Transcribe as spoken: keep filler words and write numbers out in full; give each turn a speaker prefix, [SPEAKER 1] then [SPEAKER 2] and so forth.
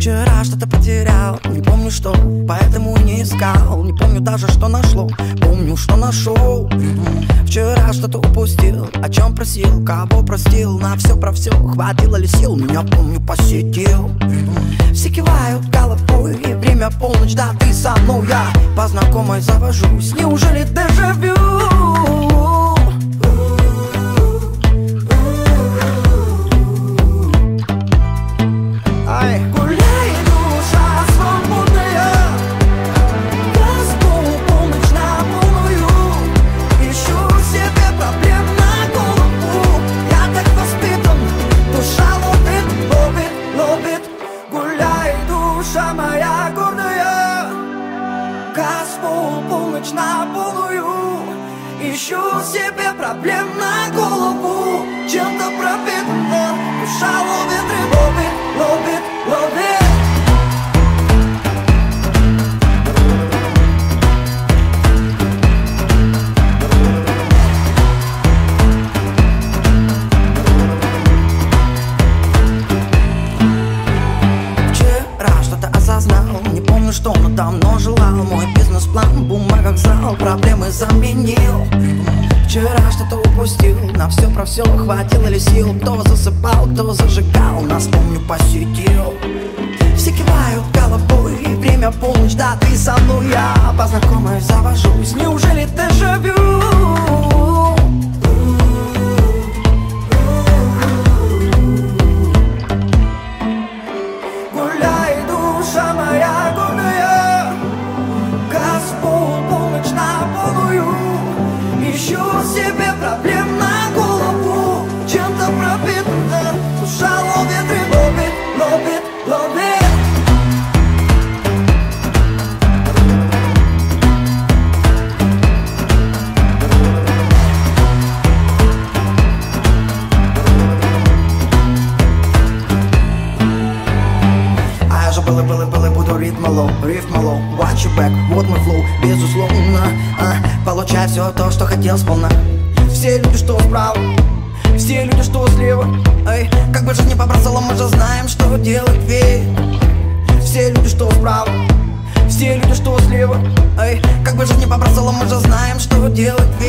[SPEAKER 1] Вчера что-то потерял, не помню что, поэтому не искал. Не помню даже, что нашло, помню, что нашел. Вчера что-то упустил, о чем просил, кого простил. На все про все, хватило ли сил, меня, помню, посетил. Все кивают головой, и время полночь, да ты со мной. Я по знакомой завожусь, неужели дежавю? Ай. Моя гордая, Газпол, полночь на полную. Ищу себе проблем на голову. Чем-то пропитана, душа ловит и ловит, ловит, ловит. Не помню что, но давно желал. Мой бизнес-план в бумагах зал, проблемы заменил. Вчера что-то упустил, на все про все хватило ли сил. Кто засыпал, кто зажигал, нас, помню, посетил. Все кивают головой, и время полночь, да ты со мной. Я по знакомой завожусь, неужели дежавю? Моя гордая, Газпол, полночь на полную. Ищу себе проблем на голову. Чем-то пропитана, душа ловит и ловит, ловит, ловит. Был и был и был и буду ритм лоу, рифм лоу, watch your back, вот мой флоу, безусловно, а, получай все то, что хотел сполна. Все люди, что справа, все люди, что слева, эй, как бы жизнь не побросала, мы же знаем, что делать ведь. Все люди, что справа, все люди, что слева, эй, как бы жизнь не побросала, мы же знаем, что делать